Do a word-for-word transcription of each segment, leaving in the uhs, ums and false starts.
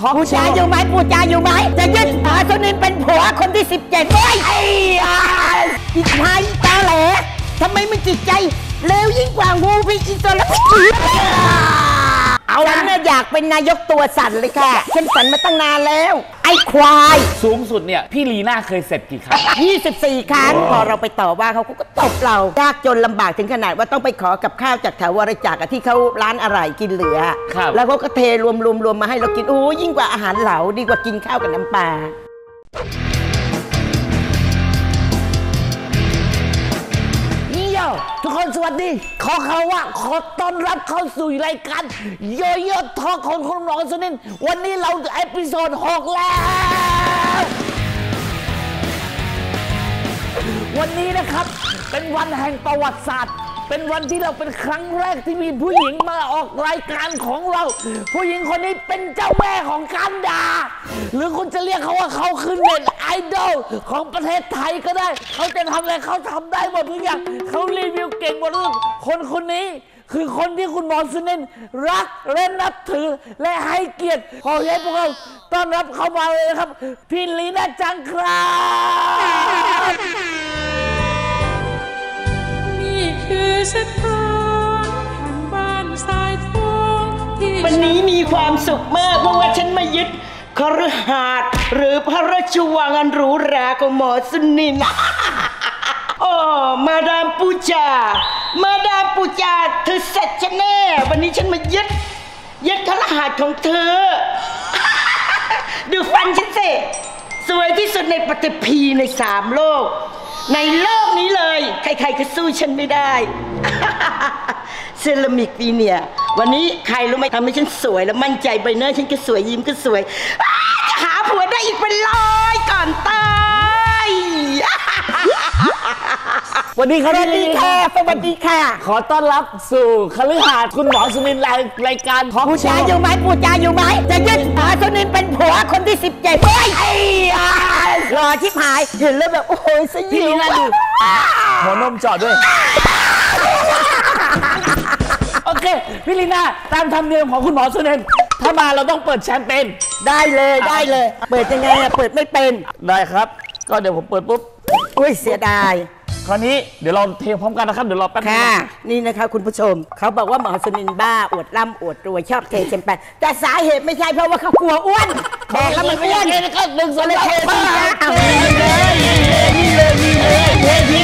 ปูจาอยู่ไหมปูจาอยู่ไหมจะยึดหาสุนินเป็นผัวคนที่สิบเจ็ดไว้ไอ้อีกไทยตาแหลทำไมมันจิตใจเลวยิ่งกว่างูพิษอินทรีเอาฉันเนี่ยอยากเป็นนายกตัวสั่นเลยค่ะฉันสั่นมาตั้งนานแล้วไอ้ควายสูงสุดเนี่ยพี่ลีน่าเคยเสร็จกี่ครั้งยี่สิบสี่ครั้งพอเราไปต่อว่าเขาก็ตบเรายากจนลำบากถึงขนาดว่าต้องไปขอกับข้าวจากแถววรจักรที่เขาร้านอะไรกินเหลือแล้วเขาก็เทรวมรวมรวมมาให้เรากินโอ้ยิ่งกว่าอาหารเหลาดีกว่ากินข้าวกับน้ำปลาทุกคนสวัสดีขอเขาว่าขอต้อนรับเข้าสู่รายการโยโย่ทอล์คของคุณหมอสุนินวันนี้เราเอพิโซดหกแล้ววันนี้นะครับเป็นวันแห่งประวัติศาสตร์เป็นวันที่เราเป็นครั้งแรกที่มีผู้หญิงมาออกรายการของเราผู้หญิงคนนี้เป็นเจ้าแม่ของการด่าหรือคุณจะเรียกเขาว่าเขาคือเน็ตไอดอลของประเทศไทยก็ได้เขาจะทำอะไรเขาทำได้หมดทุกอย่างเขารีวิวเก่งหมดทุกคนคนนี้คือคนที่คุณหมอสุนินรักและนับถือและให้เกียรติขอให้พวกเราต้อนรับเขามาเลยนะครับพี่ลีน่าจังครับคือเส้นทางแห่งบ้านสายทองที่วันนี้มีความสุขมากเพราะว่าฉันมายึดคฤหาสน์หรือพระราชวังอันหรูหราของหมอสุนินโอ้มาดามปูจามาดามปูจาเธอเสร็จฉันแน่วันนี้ฉันมายึดยึดคฤหาสน์ของเธอดูฟันฉันสิสวยที่สุดในปฐพีในสามโลกในโลกนี้เลยใครๆก็สู้ฉันไม่ได้เซรามิกปีเนี่ยวันนี้ใครรู้ไหมทำให้ฉันสวยแล้วมั่นใจใบหน้าฉันก็สวยยิ้มก็สวยจะหาผัวได้อีกเป็นร้อยก่อนตายสวัสดีครับสวัสดีค่ะสวัสดีค่ะขอต้อนรับสู่คฤหาสน์คุณหมอสุนินรายการของปูจาอยู่ไหมปูจาอยู่ไหมจะยึดหาสุนินเป็นผัวคนที่สิบเจ็ดไว้ไอ้รอชิบหายเห็นแล้วแบบโอ้โหสยิวพี่ลีน่าดูหัวนมจอดด้วยโอเคพี่ลีน่าตามธรรมเนียมของคุณหมอสุนินถ้ามาเราต้องเปิดแชมเปญได้เลยได้เลยเปิดยังไงอะเปิดไม่เป็นได้ครับก็เดี๋ยวผมเปิดปุ๊บอุ้ยเสียดายคราวนี้เดี๋ยวเราเทพร้อมกันนะครับเดี๋ยวรอแป๊บนึงค่ะนี่นะคะคุณผู้ชมเขาบอกว่าหมอสุนินบ้าอวดร่ำอวดรวยชอบเทแชมเปญแต่สาเหตุไม่ใช่เพราะว่าเขากลัวอ้วนแม่แล้วมันอ้วนก็หนึ่งส่วนเลยเททีนะเอาเลยนี่เลยนี่เลยเทที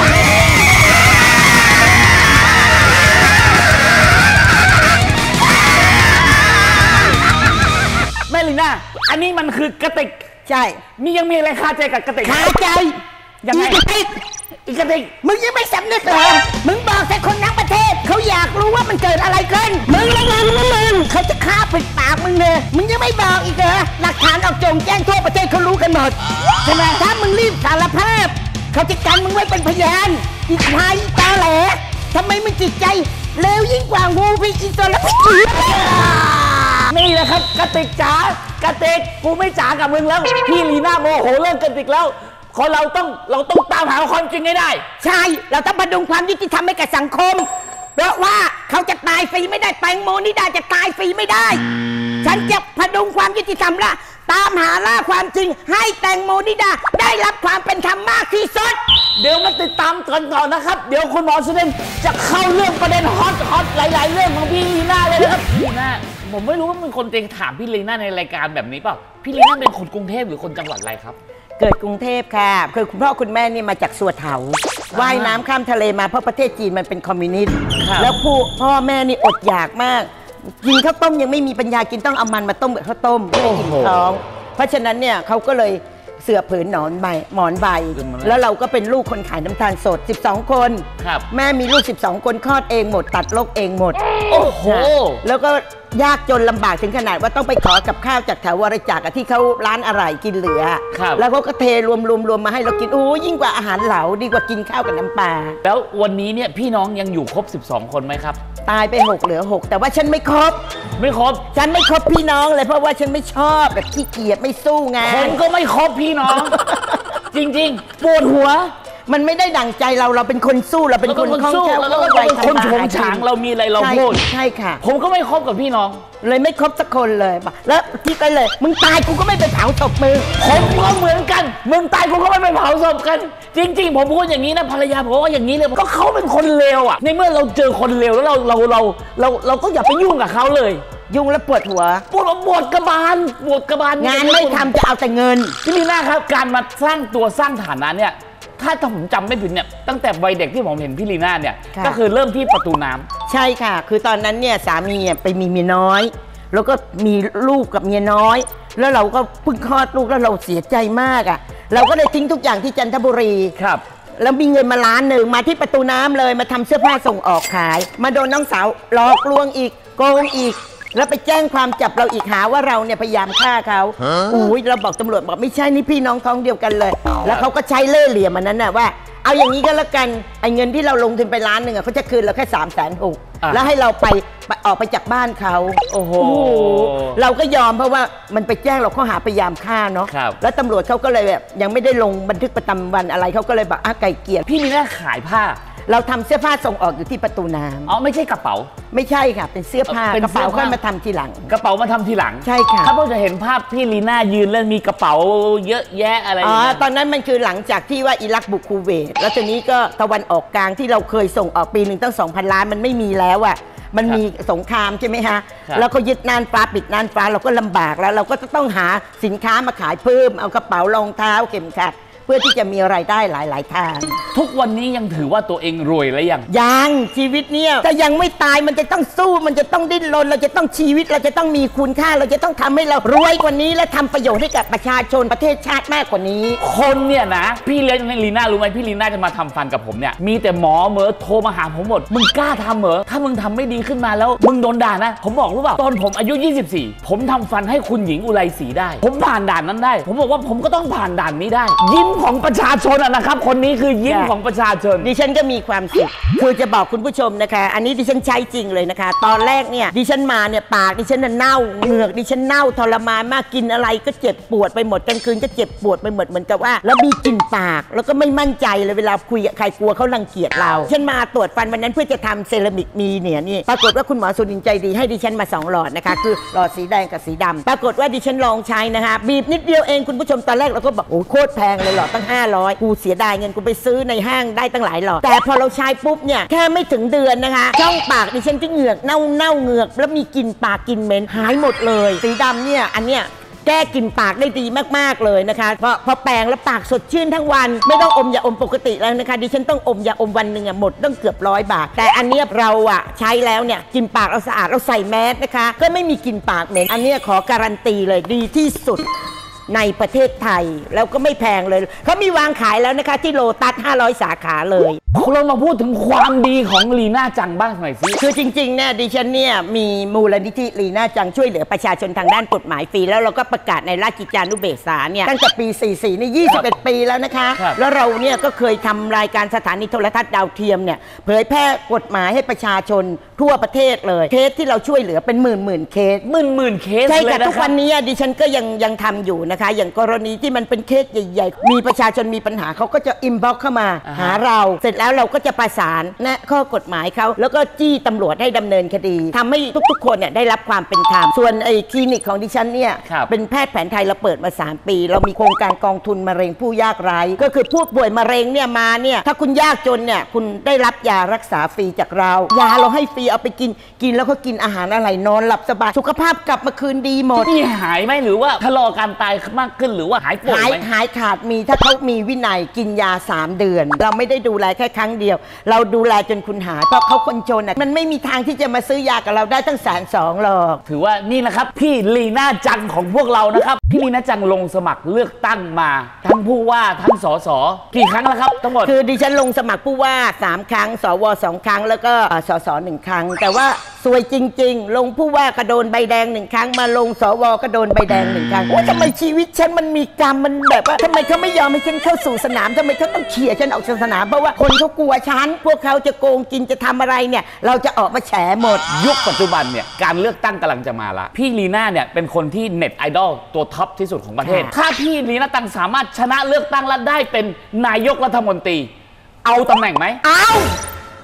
แม่ลีน่าอันนี้มันคือกระติกใช่มียังมีอะไรคาใจกับกระติกคาใจยังไงอีกกระติกมึงยังไม่สำนึกเหรอมึงบอกแต่คนทั้งประเทศเขาอยากรู้ว่ามันเกิดอะไรขึ้นมึงละมึงละมึงเขาจะฆ่าปิดปากมึงเลยมึงยังไม่บอกอีกเหรอหลักฐานออกโจงแจ้งทั่วประเทศเขารู้กันหมดใช่ไหมถ้ามึงรีบสารภาพเขาจะกันมึงไว้เป็นพยานอีกไทยตาแหลทำไมมึงจิตใจเลวยิ่งกว่างูพิษอินทรีนี่แหละครับกระติกจ๋ากระติกกูไม่จ๋ากับมึงแล้วพี่ลีน่าโมโหเรื่องกระติกแล้วคนเราต้องเราต้องตามหาความจริงให้ได้ใช่เราต้องพดุงความยุติธรรมให้กับสังคมเพราะว่าเขาจะตายฟรีไม่ได้แตงโมนิดาจะตายฟรีไม่ได้ฉันจะพดุงความยุติธรรมละตามหาล่าความจริงให้แตงโมนิดาได้รับความเป็นธรรมมากที่สุดเดี๋ยวมาติดตามกันก่อนนะครับเดี๋ยวคุณหมอสุนินจะเข้าเรื่องประเด็นฮอตฮอตหลายๆเรื่องของพี่ลีน่าเลยนะครับพี่ลีน่าผมไม่รู้ว่ามีคนเจงถามพี่ลีน่าในรายการแบบนี้เปล่าพี่ลีน่าเป็นคนกรุงเทพหรือคนจังหวัดอะไรครับเกิดกรุงเทพค่ะคือคุณพ่อคุณแม่นี่มาจากสัวเถาว่ายน้ำข้ามทะเลมาเพราะประเทศจีนมันเป็นคอมมิวนิสต์แล้วผู้พ่อแม่นี่อดอยากมากกินข้าวต้มยังไม่มีปัญญากินต้องเอามันมาต้มกับข้าวต้มไม่กินท้องเพราะฉะนั้นเนี่ยเขาก็เลยเสือผืนหนอนใบหมอนใบแล้วเราก็เป็นลูกคนขายน้ำตาลสดสิบสองคนแม่มีลูกสิบสองคนคลอดเองหมดตัดลูกเองหมดโอ้โหแล้วก็ยากจนลำบากถึงขนาดว่าต้องไปขอกับข้าวจากแถววรจักรที่เขาร้านอะไรกินเหลือแล้วเขาก็เทรวมรวมรวมมาให้เรากินโอ้ยิ่งกว่าอาหารเหลาดีกว่ากินข้าวกับน้ำปลาแล้ววันนี้เนี่ยพี่น้องยังอยู่ครบสิบสองคนไหมครับตายไปหกเหลือหกแต่ว่าฉันไม่ครบไม่ครบฉันไม่ครบพี่น้องเลยเพราะว่าฉันไม่ชอบแบบขี้เกียจไม่สู้ไงผมก็ไม่ครบพี่น้อง จริงๆปวดหัวมันไม่ได้ดั่งใจเราเราเป็นคนสู้เราเป็นคนคล่องแคล่วเราเป็นคนโฉงฉางเรามีอะไรเราพูดใช่ค่ะผมก็ไม่คบกับพี่น้องเลยไม่ครบสักคนเลยแล้วที่ไปเลยมึงตายกูก็ไม่ไปเผาศพมึงผมก็เหมือนกันมึงตายกูก็ไม่ไปเผาศพกันจริงๆผมพูดอย่างนี้นะภรรยาผมว่าอย่างนี้เลยก็เขาเป็นคนเลวอ่ะในเมื่อเราเจอคนเลวแล้วเราเราเราเราเราก็อย่าไปยุ่งกับเขาเลยยุ่งแล้วปวดหัวปวดปวดกระบาลปวดกระบาลงานไม่ทำจะเอาแต่เงินพี่ลีน่าครับการมาสร้างตัวสร้างฐานะเนี่ยถ้าผมจำไม่ผิดเนี่ยตั้งแต่วัยเด็กที่ผมเห็นพี่ลีน่าเนี่ยก็คือเริ่มที่ประตูน้ำใช่ค่ะคือตอนนั้นเนี่ยสามีไปมีเมียน้อยแล้วก็มีลูกกับเมียน้อยแล้วเราก็เพิ่งคลอดลูกแล้วเราเสียใจมากอ่ะเราก็เลยทิ้งทุกอย่างที่จันทบุรีครับแล้วมีเงินมาล้านหนึ่งมาที่ประตูน้ำเลยมาทำเสื้อผ้าส่งออกขายมาโดนน้องสาวหลอกลวงอีกโกงอีกแล้วไปแจ้งความจับเราอีกหาว่าเราเนี่ยพยายามฆ่าเขาอุ้ยเราบอกตำรวจบอกไม่ใช่นี่พี่น้องท้องเดียวกันเลยแล้วเขาก็ใช้เล่ห์เหลี่ยมมันนั้นน่ะว่าเอาอย่างนี้ก็แล้วกันไอ้เงินที่เราลงทุนไปล้านหนึ่งอ่ะเขาจะคืนเราแค่สามแสนหกแล้วให้เราไปออกไปจากบ้านเขาโอ้โหเราก็ยอมเพราะว่ามันไปแจ้งเราข้อหาพยายามฆ่าเนาะแล้วตำรวจเขาก็เลยแบบยังไม่ได้ลงบันทึกประจำวันอะไรเขาก็เลยบอกอ่ะไก่เกลี่ยพี่มีหน้าขายผ้าเราทำเสื้อผ้าส่งออกอยู่ที่ประตูน้ำอ๋อไม่ใช่กระเป๋าไม่ใช่ค่ะเป็นเสื้อผ้ากระเป๋าค่อยมาทำทีหลังกระเป๋ามาทำทีหลังใช่ค่ะถ้าพวกจะเห็นภาพพี่ลีน่ายืนแล้วมีกระเป๋าเยอะแยะอะไรอ๋อตอนนั้นมันคือหลังจากที่ว่าอิรักบุกคูเวตแล้วทีนี้ก็ตะวันออกกลางที่เราเคยส่งออกปีหนึ่งตั้ง สองพัน ล้านมันไม่มีแล้วอะมันมีสงครามใช่ไหมฮะแล้วก็ยึดน่านฟ้าปิดน่านฟ้าเราก็ลำบากแล้วเราก็ต้องหาสินค้ามาขายเพิ่มเอากระเป๋ารองเท้าเข็มขัดเพื่อที่จะมีรายได้หลายๆทางทุกวันนี้ยังถือว่าตัวเองรวยแล้วยังยังชีวิตเนี่ยแต่ยังไม่ตายมันจะต้องสู้มันจะต้องดิ้นรนเราจะต้องชีวิตเราจะต้องมีคุณค่าเราจะต้องทำให้เรารวยกว่านี้และทำประโยชน์ให้กับประชาชนประเทศชาติมากกว่านี้คนเนี่ยนะพี่เลี้ยงลีน่ารู้ไหมพี่ลีน่าจะมาทำฟันกับผมเนี่ยมีแต่หมอเหมอโทรมาหาผมหมดมึงกล้าทำเหรอถ้ามึงทำไม่ดีขึ้นมาแล้วมึงโดนด่านะผมบอกรู้ป่ะตอนผมอายุยี่สิบสี่ผมทำฟันให้คุณหญิงอุไรศรีได้ผมผ่านด่านนั้นได้ผมบอกว่าผมก็ต้องผ่านด่านนี้ได้ยิ้มของประชาชนนะครับคนนี้คือยิ้มของประชาชนดิฉันก็มีความสุขคือจะบอกคุณผู้ชมนะคะอันนี้ดิฉันใช้จริงเลยนะคะตอนแรกเนี่ยดิฉันมาเนี่ยปากดิฉันน่ะเน่าเหงือกดิฉันเน่าทรมานมากกินอะไรก็เจ็บปวดไปหมดกลางคืนก็เจ็บปวดไปหมดเหมือนกับว่าแล้วมีกลิ่นปากแล้วก็ไม่มั่นใจเลยเวลาคุยกับใครกลัวเขารังเกียจเราฉันมาตรวจฟันวันนั้นเพื่อจะทำเซรามิกมีเนี่ยนี่ปรากฏว่าคุณหมอสุรินทร์ใจดีให้ดิฉันมาสองหลอดนะคะคือหลอดสีแดงกับสีดำปรากฏว่าดิฉันลองใช้นะคะบีบนิดเดียวเองคุณผู้ชมตอนแรกเราก็บอกโอ้โคตรแพงเลยหลอดตั้งห้าร้อยกูเสียดายเงินกูไปซื้อในห้างได้ตั้งหลายหลอดแต่พอเราใช้ปุ๊บเนี่ยแค่ไม่ถึงเดือนนะคะช่องปากดิฉันที่เหงือกเน่าเน่าเหงือกแล้วมีกลิ่นปากกลิ่นเหม็นหายหมดเลยสีดำเนี่ยอันเนี้ยแก้กลิ่นปากได้ดีมากๆเลยนะคะเพราะพอแปรงแล้วปากสดชื่นทั้งวันไม่ต้องอมยาอมปกติแล้วนะคะดิฉันต้องอมยาอมวันหนึ่งอะหมดต้องเกือบร้อยบาทแต่อันเนี้ยเราอะใช้แล้วเนี่ยกลิ่นปากเราสะอาดเราใส่แมสนะคะก็ไม่มีกลิ่นปากเหม็นอันเนี้ยขอการันตีเลยดีที่สุดในประเทศไทยแล้วก็ไม่แพงเลยเขามีวางขายแล้วนะคะที่โลตัสห้าร้อยสาขาเลยเรามาพูดถึงความดีของลีน่าจังบ้างหน่อยสิคือจริงๆเนี่ยดิฉันเนี่ยมีมูลนิธิลีน่าจังช่วยเหลือประชาชนทางด้านกฎหมายฟรีแล้วเราก็ประกาศในราชกิจจานุเบกษาเนี่ยตั้งแต่ปีสี่สิบสี่นี่ยี่สิบเอ็ดปีแล้วนะคะแล้วเราเนี่ยก็เคยทำรายการสถานีโทรทัศน์ดาวเทียมเนี่ยเผยแพร่กฎหมายให้ประชาชนทั่วประเทศเลยเคสที่เราช่วยเหลือเป็นหมื่นหมื่นเคสหมื่นหมื่นเคสใช่ค่ะทุกวันนี้ดิฉันก็ยังยังทำอยู่นะคะอย่างกรณีที่มันเป็นเคสใหญ่ๆมีประชาชนมีปัญหาเขาก็จะอินบ็อกซ์เข้ามาหาเราเสร็จแล้วเราก็จะประสานแนะข้อกฎหมายเขาแล้วก็จี้ตำรวจให้ดำเนินคดีทำให้ทุกๆคนเนี่ยได้รับความเป็นธรรมส่วนไอ้คลินิกของดิฉันเนี่ยเป็นแพทย์แผนไทยเราเปิดมาสามปีเรามีโครงการกองทุนมะเร็งผู้ยากไร้ก็คือผู้ป่วยมะเร็งเนี่ยมาเนี่ยถ้าคุณยากจนเนี่ยคุณได้รับยารักษาฟรีจากเรายาเราให้ฟรีเอาไปกินกินแล้วก็กินอาหารอะไรนอนหลับสบายสุขภาพกลับมาคืนดีหมดนี่หายไหมหรือว่าทะลอการตายมากขึ้นหรือว่าหายป่วยไหมหายขาดมีถ้าเขามีวินัยกินยาสามเดือนเราไม่ได้ดูแลแค่ครั้งเดียวเราดูแลจนคุณหายเพราะเขาคนจนอ่ะมันไม่มีทางที่จะมาซื้อยากับเราได้ตั้งแสนสองหรอกถือว่านี่นะครับพี่ลีน่าจังของพวกเรานะครับพี่ลีน่าจังลงสมัครเลือกตั้งมาทั้งผู้ว่าทั้งสสกี่ครั้งแล้วครับทั้งหมดคือดิฉันลงสมัครผู้ว่าสามครั้งสวสองครั้งแล้วก็สสหนึ่งครั้งแต่ว่าสวยจริงๆลงผู้ว่ากระโดนใบแดงหนึ่งครั้งมาลงสวก็โดนใบแดงหนึ่งครั้งว่าทำไมชีวิตฉันมันมีกรรมมันแบบว่าทำไมเขาไม่ยอมให้ฉันเข้าสู่สนามทำไมเขาต้องเขี่ยฉันออกจากสนามเพราะว่าคนเขากลัวฉันพวกเขาจะโกงกินจะทำอะไรเนี่ยเราจะออกมาแฉหมดยุคปัจจุบันเนี่ยการเลือกตั้งกำลังจะมาละพี่ลีน่าเนี่ยเป็นคนที่เน็ตไอดอลตัวท็อปที่สุดของประเทศถ้าพี่ลีน่าจังสามารถชนะเลือกตั้งและได้เป็นนายกรัฐมนตรีเอาตำแหน่งไหมเอา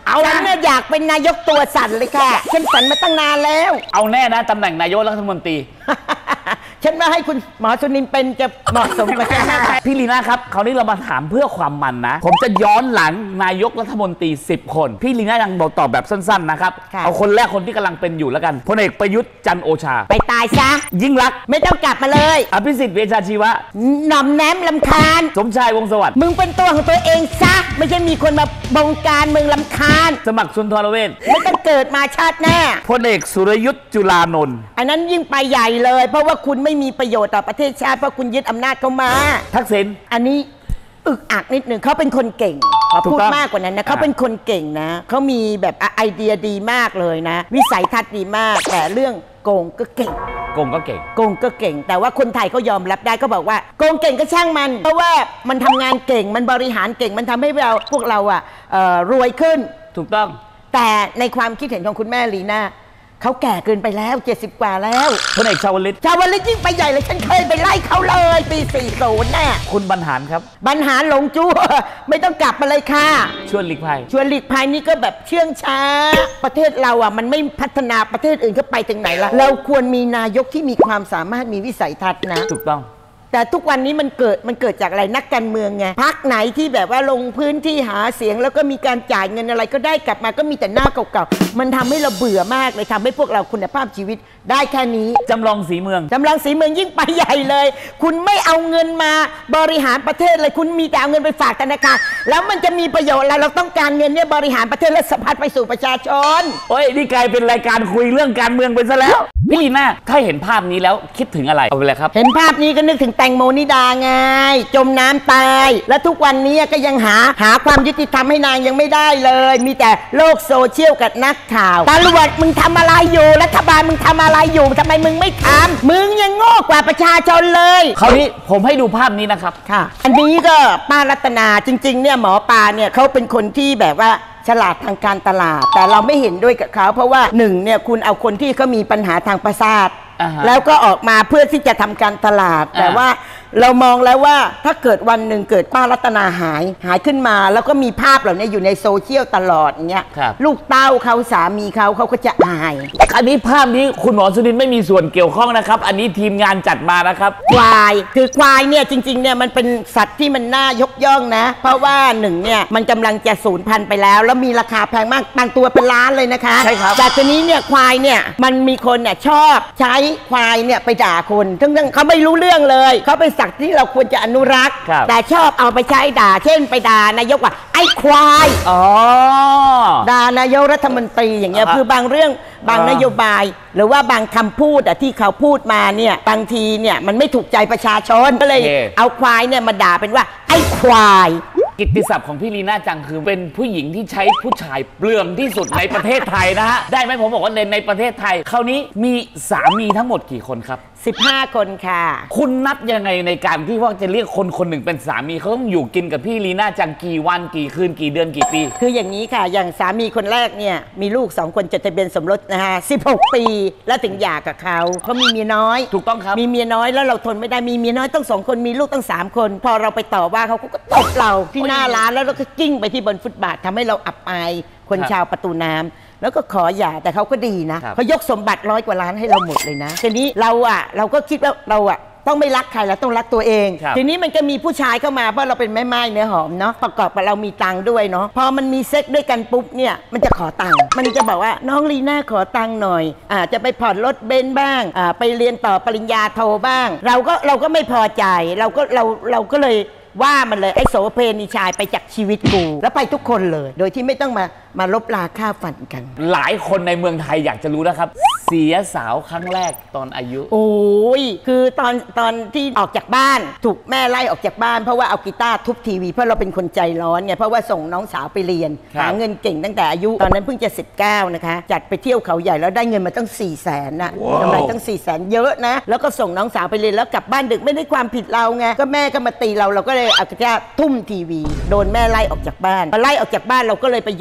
เอาฉันเนี่ยอยากเป็นนายกตัวสั่นเลยค่ะฉันฝันมาตั้งนานแล้วเอาแน่นะตำแหน่งนายกรัฐมนตรีฉันมาให้คุณหมอสุนินเป็นจะเหมาะสมกับฉันมากพี่ลีน่าครับคราวนี้เรามาถามเพื่อความมันนะผมจะย้อนหลังนายกรัฐมนตรีสิบคนพี่ลีน่ายังบอกตอบแบบสั้นๆนะครับเอาคนแรกคนที่กำลังเป็นอยู่แล้วกันพลเอกประยุทธ์จันทร์โอชาไปตายซะยิ่งรักษณ์ไม่ต้องกลับมาเลยอภิสิทธิ์เวชชาชีวะหน่อมแนมลำคาญสมชายวงศ์สวัสดิ์มึงเป็นตัวของตัวเองซะไม่ใช่มีคนมาบงการมึงลำคาญสมัครสุนทรเวชไม่ต้องเกิดมาชาติหน้าพลเอกสุรยุทธ์จุลานนท์อันนั้นยิ่งไปใหญ่เลยเพราะว่าคุณไม่มีประโยชน์ต่อประเทศชาติเพราะคุณยึดอำนาจเขามาทักษิณอันนี้อึกอักนิดหนึ่งเขาเป็นคนเก่งเขาพูดมากกว่านั้นนะเขาเป็นคนเก่งนะเขามีแบบไอเดียดีมากเลยนะวิสัยทัศน์ดีมากแต่เรื่องโกงก็เก่งโกงก็เก่งโกงก็เก่งแต่ว่าคนไทยเขายอมรับได้ก็บอกว่าโกงเก่งก็ช่างมันเพราะว่ามันทำงานเก่งมันบริหารเก่งมันทำให้เราพวกเราอ่ะรวยขึ้นถูกต้องแต่ในความคิดเห็นของคุณแม่ลีน่าเขาแก่เกินไปแล้วเจ็ดสิบกว่าแล้วพลเอกชาวลิตชาวลิตยิ่งไปใหญ่เลยฉันเคยไปไล่เขาเลยปีสี่สิบน่ะคุณบรรหารครับบรรหารหลงจู้ไม่ต้องกลับมาเลยค่ะชวนหลีกภัยชวนหลีกภัยนี่ก็แบบเชื่องช้าประเทศเราอ่ะมันไม่พัฒนาประเทศอื่นก็ไปถึงไหนละเราควรมีนายกที่มีความสามารถมีวิสัยทัศน์นะถูกต้องแต่ทุกวันนี้มันเกิดมันเกิดจากอะไรนักการเมืองไงพรรคไหนที่แบบว่าลงพื้นที่หาเสียงแล้วก็มีการจ่ายเงินอะไรก็ได้กลับมาก็มีแต่หน้าเก่าๆมันทำให้เราเบื่อมากเลยทำให้พวกเราคุณภาพชีวิตได้แค่นี้จำลองสีเมืองจำลองสีเมืองยิ่งไปใหญ่เลยคุณไม่เอาเงินมาบริหารประเทศเลยคุณมีแต่เอาเงินไปฝากธนาคารแล้วมันจะมีประโยชน์อะไรเราต้องการเงินเนี่ยบริหารประเทศและสะพัดไปสู่ประชาชนโอ้ยนี่กลายเป็นรายการคุยเรื่องการเมืองไปซะแล้วพี่ลีน่าถ้าเห็นภาพนี้แล้วคิดถึงอะไรเอาไปเลยครับเห็นภาพนี้ก็นึกถึงแตงโมนิดาไงจมน้ำตายและทุกวันนี้ก็ยังหาหาความยุติธรรมให้นางยังไม่ได้เลยมีแต่โลกโซเชียลกับนักข่าวตำรวจมึงทำอะไรอยู่รัฐบาลมึงทำอะไรอยู่ทำไมมึงไม่ทำมึงยังโง่กว่าประชาชนเลยคราวนี้ผมให้ดูภาพนี้นะครับค่ะอันนี้ก็ป้ารัตนาจริงๆเนี่ยหมอปลาเนี่ยเขาเป็นคนที่แบบว่าฉลาดทางการตลาดแต่เราไม่เห็นด้วยกับเขาเพราะว่าหนึ่งเนี่ยคุณเอาคนที่เขามีปัญหาทางประสาท uh-huh. แล้วก็ออกมาเพื่อที่จะทำการตลาด uh-huh. แต่ว่าเรามองแล้วว่าถ้าเกิดวันหนึ่งเกิดป้ารัตนาหายหายขึ้นมาแล้วก็มีภาพเหล่านี้อยู่ในโซเชียลตลอดเงี้ยลูกเต้าเขาสามีเขาเขาก็จะอายอันนี้ภาพนี้คุณหมอสุนินทร์ไม่มีส่วนเกี่ยวข้องนะครับอันนี้ทีมงานจัดมานะครับควายคือควายเนี่ยจริงๆเนี่ยมันเป็นสัตว์ที่มันน่ายกย่องนะเพราะว่าหนึ่งเนี่ยมันกำลังจะสูญพันธุ์ไปแล้วแล้วมีราคาแพงมากบางตัวเป็นล้านเลยนะคะใช่ครับแต่ทีนี้เนี่ยควายเนี่ยมันมีคนเนี่ยชอบใช้ควายเนี่ยไปด่าคนทั้งๆเขาไม่รู้เรื่องเลยเขาเป็นสัตว์ที่เราควรจะอนุรักษ์แต่ชอบเอาไปใช้ด่าเช่นไปด่านายกว่าไอ้ควายอ๋อด่านายกรัฐมนตรีอย่างเงี้ยคือบางเรื่องบางนโยบายหรือว่าบางคำพูดอะที่เขาพูดมาเนี่ยบางทีเนี่ยมันไม่ถูกใจประชาชนก็เลยเอาควายเนี่ยมาด่าเป็นว่าไอ้ควายกิตติศัพท์ของพี่ลีน่าจังคือเป็นผู้หญิงที่ใช้ผู้ชายเปลืองที่สุดในประเทศไทยนะฮะได้ไหมผมบอกว่าในในประเทศไทยคราวนี้มีสามีทั้งหมดกี่คนครับสิบห้าคนค่ะคุณนับยังไงในการที่ว่าจะเรียกคนคนหนึ่งเป็นสามีเขาต้องอยู่กินกับพี่ลีน่าจังกี่วันกี่คืนกี่เดือนกี่ปีคืออย่างนี้ค่ะอย่างสามีคนแรกเนี่ยมีลูกสองคนจดทะเบียนสมรสนะฮะสิบหกปีแล้วถึงหย่ากับเขาเขามีเมียน้อยถูกต้องครับมีเมียน้อยแล้วเราทนไม่ได้มีเมียน้อยต้องสองคนมีลูกตั้งสามคนพอเราไปต่อว่าเขาก็ตบเราที่หน้าร้านแล้วเราก็กิ้งไปที่บนฟุตบาททำให้เราอับอายคนชาวประตูน้ำแล้วก็ขอหย่าแต่เขาก็ดีนะเขายกสมบัติร้อยกว่าล้านให้เราหมดเลยนะทีนี้เราอ่ะเราก็คิดว่าเราอ่ะต้องไม่รักใครเราต้องรักตัวเองทีนี้มันก็มีผู้ชายเข้ามาเพราะเราเป็นแม่ไม้เนื้อหอมเนาะประกอบกับเรามีตังค์ด้วยเนาะพอมันมีเซ็กด้วยกันปุ๊บเนี่ยมันจะขอตังค์มันจะบอกว่าน้องลีน่าขอตังค์หน่อยอ่าจะไปผ่อนรถเบนซ์บ้างอ่าไปเรียนต่อปริญญาโทบ้างเราก็เราก็ไม่พอใจเราก็เราเราก็เลยว่ามันเลยไอ้โสเพณีชายไปจากชีวิตกูแล้วไปทุกคนเลยโดยที่ไม่ต้องมามาลบลาค่าฟันกันหลายคนในเมืองไทยอยากจะรู้นะครับเสียสาวครั้งแรกตอนอายุโอ้ยคือตอนตอนที่ออกจากบ้านถูกแม่ไล่ออกจากบ้านเพราะว่าเอากีตาร์ทุบทีวีเพราะเราเป็นคนใจร้อนไงเพราะว่าส่งน้องสาวไปเรียนหาเงินเก่งตั้งแต่อายุตอนนั้นเพิ่งจะสิบเก้านะคะจัดไปเที่ยวเขาใหญ่แล้วได้เงินมาตั้งสี่แสนน่ะกำไรตั้งสี่แสนเยอะนะแล้วก็ส่งน้องสาวไปเรียนแล้วกลับบ้านดึกไม่ได้ความผิดเราไงก็แม่ก็มาตีเราเราก็เลยเอากีตาร์ทุ่มทีวีโดนแม่ไล่ออกจากบ้านพอไล่ออกจากบ้านเราก็เลยไปอยู่กับผู้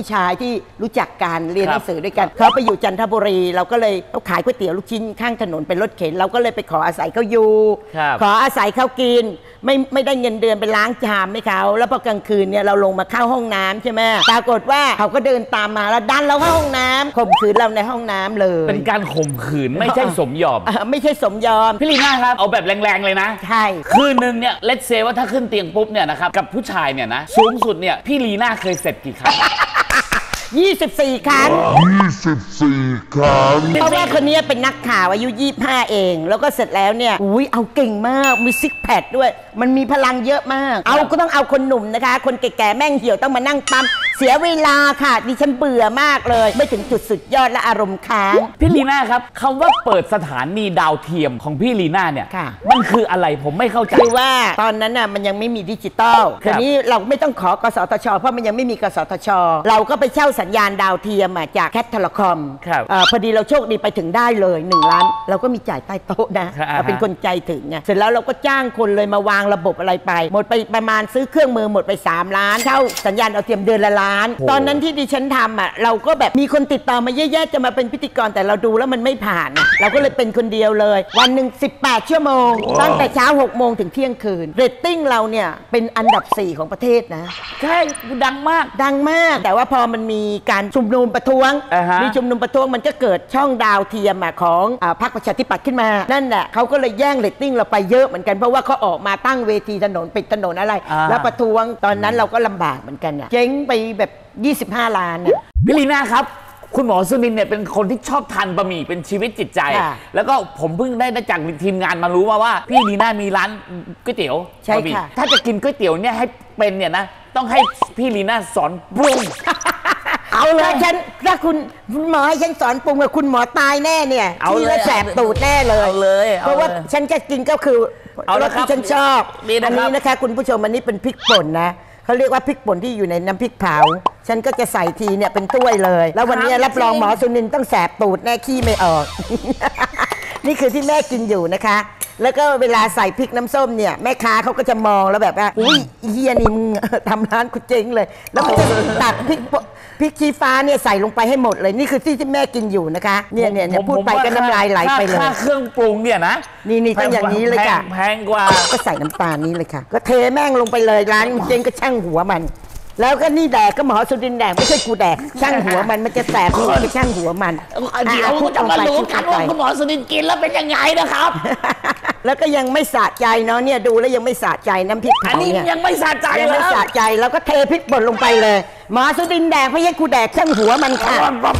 ชายที่รู้จักกันเรียนหนังสือด้วยกันเขาไปอยู่จันทบุรีเราก็เลยเขาขายก๋วยเตี๋ยวลูกชิ้นข้างถนนเป็นรถเข็นเราก็เลยไปขออาศัยเขาอยู่ขออาศัยเขากินไม่ไม่ได้เงินเดือนไปล้างชามให้เขาแล้วพอกลางคืนเนี่ยเราลงมาเข้าห้องน้ำใช่ไหมปรากฏว่าเขาก็เดินตามมาแล้วดันเราเข้าห้องน้ำข่มขืนเราในห้องน้ำเลยเป็นการข่มขืนไม่ใช่สมยอมไม่ใช่สมยอมพี่ลีน่าครับเอาแบบแรงๆเลยนะใช่คืนนึงเนี่ยเลทเซว่าถ้าขึ้นเตียงปุ๊บเนี่ยนะครับกับผู้ชายเนี่ยนะสูงสุดเนี่ยพี่ลีน่าเคยเสร็จกี่ครั้งยี่สิบสี่ครั้งยี่สิบสี่ครั้งเพราะว่าคนนี้เป็นนักข่าวอายุยี่สิบห้าเองแล้วก็เสร็จแล้วเนี่ยอุ้ยเอาเก่งมากมีซิกแพคด้วยมันมีพลังเยอะมากเอาก็ต้องเอาคนหนุ่มนะคะคนแก่ๆแม่งเหี่ยวต้องมานั่งปั๊มเสียเวลาค่ะดิฉันเบื่อมากเลยไม่ถึงจุดสุดยอดและอารมณ์ค้างพี่ลีน่าครับคำว่าเปิดสถานีดาวเทียมของพี่ลีน่าเนี่ยมันคืออะไรผมไม่เข้าใจคือว่าตอนนั้นน่ะมันยังไม่มีดิจิตอลทีนี้เราไม่ต้องขอกสทช.เพราะมันยังไม่มีกสทช.เราก็ไปเช่าสัญญาณดาวเทียมจากแคทเทเลคอมพอดีเราโชคดีไปถึงได้เลยหนึ่งล้านเราก็มีจ่ายใต้โต๊ะนะเราเป็นคนใจถึงไงเสร็จแล้วเราก็จ้างคนเลยมาวางระบบอะไรไปหมดไปประมาณซื้อเครื่องมือหมดไปสามล้านเช่าสัญญาณดาวเทียมเดือนละล้านตอนนั้นที่ดิฉันทำอ่ะเราก็แบบมีคนติดต่อมาเยอะๆจะมาเป็นพิธีกรแต่เราดูแล้วมันไม่ผ่านเราก็เลยเป็นคนเดียวเลยวันหนึ่งสิบแปดชั่วโมงตั้งแต่เช้าหกโมงถึงเที่ยงคืนเรตติ้งเราเนี่ยเป็นอันดับสี่ของประเทศนะใช่ดังมากดังมากแต่ว่าพอมันมีการชุมนุมประท้วง uh-huh. มีชุมนุมประท้วงมันก็เกิดช่องดาวเทียมของพรรคประชาธิปัตย์ขึ้นมานั่นแหละเขาก็เลยแย่งเรตติ้งเราไปเยอะเหมือนกันเพราะว่าเขาออกมาตั้งเวทีถนนปิดถนนอะไร uh-huh. แล้วประท้วงตอนนั้นเราก็ลำบากเหมือนกันเจ๊งไปแบบยี่สิบห้าล้านเนี่ยพี่ลีน่าครับคุณหมอสุนินเนี่ยเป็นคนที่ชอบทานบะหมี่เป็นชีวิตจิตใจแล้วก็ผมเพิ่งได้ได้จากทีมงานมารู้มาว่าพี่ลีน่ามีร้านก๋วยเตี๋ยวบะหมี่ถ้าจะกินก๋วยเตี๋ยวเนี่ยให้เป็นเนี่ยนะต้องให้พี่ลีน่าสอนปรุงเอาเลยฉันถ้าคุณหมอให้ฉันสอนปรุงกับคุณหมอตายแน่เนี่ยที่ละแสบตูดแน่เลยเพราะว่าฉันจะกินก็คือรสที่ฉันชอบอันนี้นะคะคุณผู้ชมอันนี้เป็นพริกป่นนะเขาเรียกว่าพริกป่นที่อยู่ในน้ำพริกเผาฉันก็จะใส่ทีเนี่ยเป็นถ้วยเลยแล้ววันนี้รับรองหมอสุนินต้องแสบตูดแน่ขี้ไม่ออก นี่คือที่แม่กินอยู่นะคะแล้วก็เวลาใส่พริกน้ำส้มเนี่ยแม่ค้าเขาก็จะมองแล้วแบบว่าอุ้ยเฮียนี่มึงทำร้านกูเจ๊งเลยแล้วก็จะตักพริกพริกชี้ฟ้าเนี่ยใส่ลงไปให้หมดเลยนี่คือที่ที่แม่กินอยู่นะคะเนี่ยเนี่ยเนี่ยพูดไปก็น้ำลายไหลไปเลยค่าเครื่องปรุงเนี่ยนะนี่นี่ต้องอย่างนี้เลยค่ะแพงกว่าก็ใส่น้ำตาลนี้เลยค่ะก็เทแม่งลงไปเลยร้านเจ๊งก็ช่างหัวมันแล้วก็นี่แดกก็หมอสุดินแดกไม่ใช่กูแดกช่างหัวมันมันจะแสบก็ช่างหัวมันเดี๋ยวจะมารู้กันว่าคุณหมอสุดินกินแล้วเป็นยังไงนะครับแล้วก็ยังไม่สะใจเนาะเนี่ยดูแล้วยังไม่สะใจน้ำพริกเผาเนี่ยยังไม่สะใจยังไม่สะใจแล้วก็เทพริกป่นลงไปเลยหมอสุดินแดกไม่ใช่กูแดกช่างหัวมันค่ะ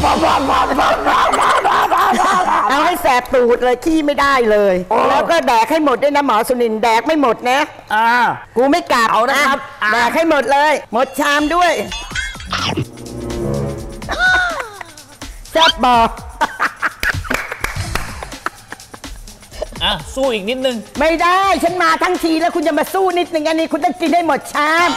เอาให้แสบตูดเลยขี้ไม่ได้เลยแล้วก็แดกให้หมดด้วยนะหมอสุดินแดกไม่หมดนะอ่ากูไม่กลับเอานะครับแดกให้หมดเลยหมดชามด้วยแซ่บบอกอ่ะสู้อีกนิดนึงไม่ได้ฉันมาทั้งทีแล้วคุณจะมาสู้นิดนึงอันนี้คุณต้องกินให้หมดชาม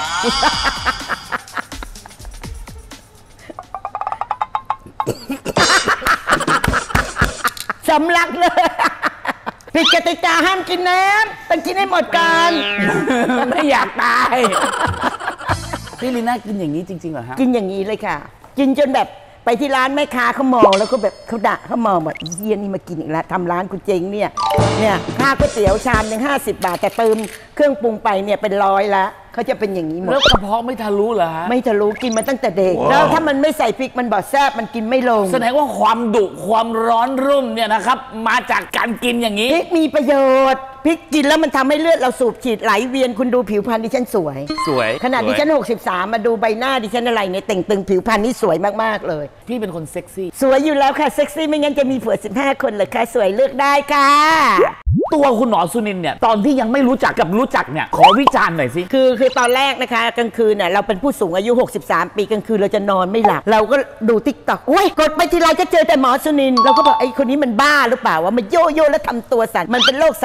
สำลักเลยผิดกติกาห้ามกินน้ำต้องกินให้หมดกันไม่อยากตายพี่ลีน่ากินอย่างนี้จริงๆเหรอฮะกินอย่างนี้เลยค่ะกินจนแบบไปที่ร้านแม่ค้าเขามองแล้วก็แบบเขาด่าเขามองแบบเฮียนี่มากินอีกแล้วทำร้านกูเจ๊งเนี่ยเนี่ยค่าก๋วยเตี๋ยวชามหนึ่งห้าสิบบาทแต่เติมเครื่องปรุงไปเนี่ยเป็นร้อยละเขาจะเป็นอย่างนี้หมดแล้วกระเพาะไม่ทะลุเหรอฮะไม่ทะลุกินมาตั้งแต่เด็กแล้วถ้ามันไม่ใส่พริกมันบอดแซ่บมันกินไม่ลงแสดงว่าความดุความร้อนรุ่มเนี่ยนะครับมาจากการกินอย่างนี้พริกมีประโยชน์พริกกินแล้วมันทำให้เลือดเราสูบฉีดไหลเวียนคุณดูผิวพรรณดิฉันสวยสวยขนาดดิฉันหกสิบสามมาดูใบหน้าดิฉันอะไรเนี่ยแต่งตึงผิวพรรณนี่สวยมากๆเลยพี่เป็นคนเซ็กซี่สวยอยู่แล้วค่ะเซ็กซี่ไม่งั้นจะมีผัวสิบห้าคนเลยค่ะสวยเลือกได้ค่ะตัวคุณหมอสุนินเนี่ยตอนที่ยังไม่รู้จักกับรู้จักเนี่ยขอวิจารณ์หน่อยสิคือคือตอนแรกนะคะกลางคืนเนี่ยเราเป็นผู้สูงอายุหกสิบสามปีกลางคืนเราจะนอนไม่หลับเราก็ดูติ๊กต็อกโอ้ยกดไปทีไรก็เจอแต่หมอสุนินเราก็บอกไอ้คนนี้มันบ้าหรือเปล่าว่ามันโยโย่แล้วทำตัวสั่นมันเป็นโรคสันนิบาต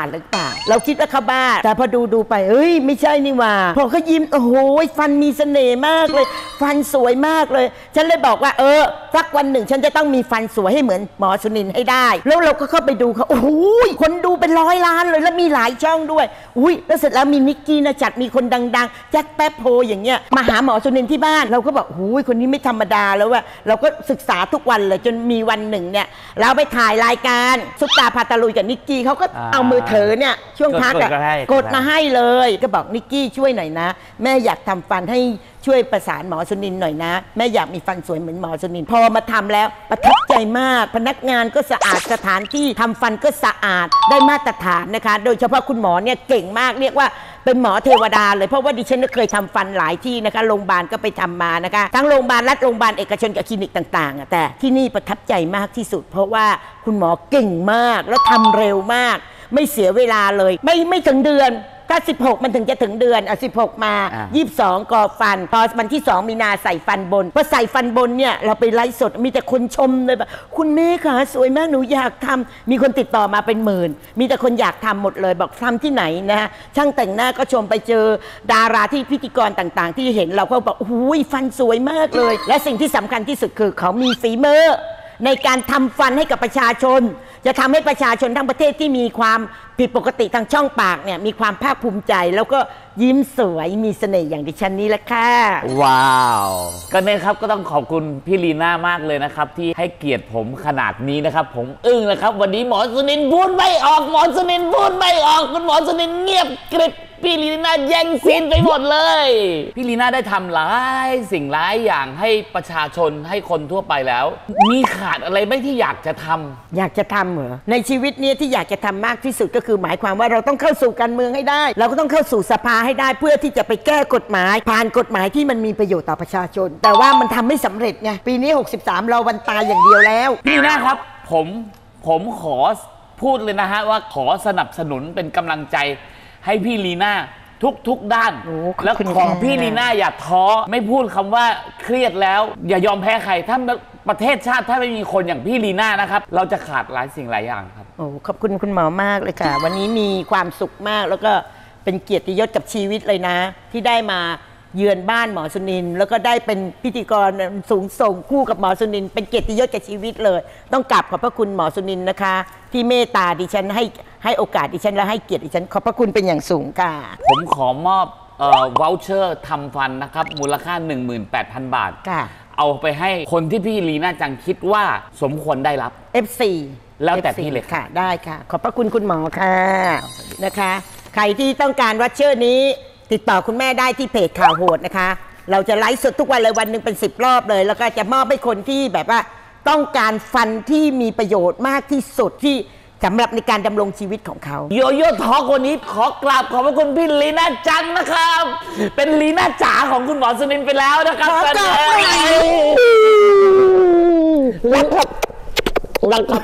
หรือเปล่าเราคิดว่าเขาบ้าแต่พอดูดูไปเอ้ยไม่ใช่นี่ว่าพอเขายิ้มโอ้โหฟันมีเสน่ห์มากเลยฟันสวยมากเลยฉันเลยบอกว่าเออสักวันหนึ่งฉันจะต้องมีฟันสวยให้เหมือนหมอสุนินท์ให้ได้แล้วเราก็เข้าไปดูเขาโอ้โหคนดูเป็นร้อยล้านเลยแล้วมีหลายช่องด้วยอุ้ยแล้วเสร็จแล้วมีนิกกี้นะจัดมีคนดังๆแจ็คแป๊บโพอย่างเงี้ยมาหาหมอสุนินท์ที่บ้านเราก็บอกโอ้ยคนนี้ไม่ธรรมดาแล้วว่าเราก็ศึกษาทุกวันเลยจนมีวันหนึ่งเนี่ยเราไปถ่ายรายการซุปตาพาตะลุยกับนิกกี้เขาก็เอามือถือเนี่ยช่วงพักอะกดมาให้เลยก็บอกนิกกี้ช่วยหน่อยนะแม่อยากทำฟันให้ช่วยประสานหมอสุนินท์หน่อยนะแม่อยากมีฟันสวยเหมือนหมอสุนินท์พอมาทำแล้วประทับใจมากพนักงานก็สะอาดสถานที่ทำฟันก็สะอาดได้มาตรฐานนะคะโดยเฉพาะคุณหมอเนี่ยเก่งมากเรียกว่าเป็นหมอเทวดาเลยเพราะว่าดิฉันเคยทำฟันหลายที่นะคะโรงพยาบาลก็ไปทำมานะคะทั้งโรงพยาบาลรัฐโรงพยาบาลเอกชนกับคลินิกต่างๆแต่ที่นี่ประทับใจมากที่สุดเพราะว่าคุณหมอเก่งมากแล้วทำเร็วมากไม่เสียเวลาเลยไม่ไม่ถึงเดือนถ้าสิบหกมันถึงจะถึงเดือนอ่ะสิบหกมายี่สิบสองก่อฟันพอวันที่สองมีนาใส่ฟันบนพอใส่ฟันบนเนี่ยเราไปไลฟ์สดมีแต่คนชมเลยแบบคุณแม่ค่ะสวยมากหนูอยากทำมีคนติดต่อมาเป็นหมื่นมีแต่คนอยากทำหมดเลยบอกทำที่ไหนนะฮะช่างแต่งหน้าก็ชมไปเจอดาราที่พิธีกรต่างๆที่เห็นเราก็บอกอุ้ยฟันสวยมากเลยและสิ่งที่สำคัญที่สุดคือเขามีฝีมือในการทำฟันให้กับประชาชนจะทำให้ประชาชนทั้งประเทศที่มีความผิดปกติทางช่องปากเนี่ยมีความภาคภูมิใจแล้วก็ยิ้มสวยมีเสน่ห์อย่างดิฉันนี้แหละค่ะว้าวก็เนี่ยครับก็ต้องขอบคุณพี่ลีน่ามากเลยนะครับที่ให้เกียรติผมขนาดนี้นะครับผมอึ้งนะครับวันนี้หมอสุนินท์พูดไม่ออกหมอสุนินท์พูดไม่ออกคุณหมอสุนินท์เงียบกริบพี่ลีน่าแย่งซีนไปหมดเลยพี่ลีน่าได้ทำหลายสิ่งหลายอย่างให้ประชาชนให้คนทั่วไปแล้วมีขาดอะไรไหมที่อยากจะทำอยากจะทำเหรอในชีวิตนี้ที่อยากจะทำมากที่สุดก็คือหมายความว่าเราต้องเข้าสู่การเมืองให้ได้เราก็ต้องเข้าสู่สภาให้ได้เพื่อที่จะไปแก้กฎหมายผ่านกฎหมายที่มันมีประโยชน์ต่อประชาชนแต่ว่ามันทำไม่สำเร็จไงปีนี้หกสิบสามเราวันตายอย่างเดียวแล้วพี่ลีน่าครับผมผมขอพูดเลยนะฮะว่าขอสนับสนุนเป็นกำลังใจให้พี่ลีน่าทุกๆด้านแล้วขอพี่ลีน่าอย่าท้อไม่พูดคำว่าเครียดแล้วอย่ายอมแพ้ใครถ้าประเทศชาติถ้าไม่มีคนอย่างพี่ลีน่านะครับเราจะขาดหลายสิ่งหลายอย่างครับโอ้ขอบคุณคุณหมอมากเลยค่ะวันนี้มีความสุขมากแล้วก็เป็นเกียรติยศกับชีวิตเลยนะที่ได้มาเยือนบ้านหมอสุนินท์แล้วก็ได้เป็นพิธีกรสูงส่งคู่กับหมอสุนินท์เป็นเกียรติยศกับชีวิตเลยต้องกราบขอบพระคุณหมอสุนินท์นะคะที่เมตตาดิฉันให้ให้โอกาสดิฉันและให้เกียรติดิฉันขอบพระคุณเป็นอย่างสูงค่ะผมขอมอบเอ่อวอลเชอร์ทำฟันนะครับมูลค่า หนึ่งหมื่นแปดพัน บาทค่ะเอาไปให้คนที่พี่ลีน่าจังคิดว่าสมควรได้รับเอฟ ซีแล้วแต่พี่เลยค่ะได้ค่ะขอบพระคุณคุณหมอค่ะนะคะใครที่ต้องการวอลเชอร์นี้ติดต่อคุณแม่ได้ที่เพจข่าวโหดนะคะเราจะไลฟ์สดทุกวันเลยวันหนึ่งเป็นสิบรอบเลยแล้วก็จะมอบให้คนที่แบบว่าต้องการฟันที่มีประโยชน์มากที่สุดที่สำหรับในการดำรงชีวิตของเขาโยโย่ทอคนนี้ขอกราบขอบพระคุณพี่ลีน่าจังนะครับเป็นลีน่าจ๋าของคุณหมอสุนินท์ไปแล้วนะครับขอบคุณรักครับรักครับ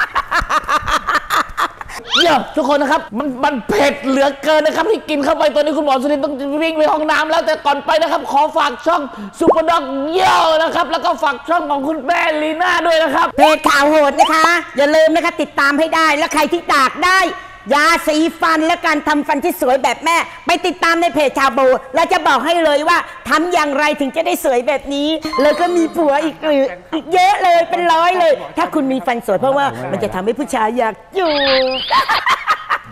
เดี๋ยวทุกคนนะครับมันมันเผ็ดเหลือเกินนะครับที่กินเข้าไปตัวนี้คุณหมอสุนินท์ต้องวิ่งไปห้องน้ำแล้วแต่ก่อนไปนะครับขอฝากช่องซุปเปอร์ด็อกเยี่ยวนะครับแล้วก็ฝากช่องของคุณแม่ลีน่าด้วยนะครับเพจข่าวโหดนะคะอย่าลืมนะคะติดตามให้ได้และใครที่อยากได้ยาสีฟันและการทำฟันที่สวยแบบแม่ไปติดตามในเพจชาโบแล้วจะบอกให้เลยว่าทำอย่างไรถึงจะได้สวยแบบนี้แล้วก็มีผัวอีกหรืออีกเยอะเลยเป็นร้อยเลยถ้าคุณมีฟันสวยเพราะว่ามันจะทำให้ผู้ชายอยากอยู่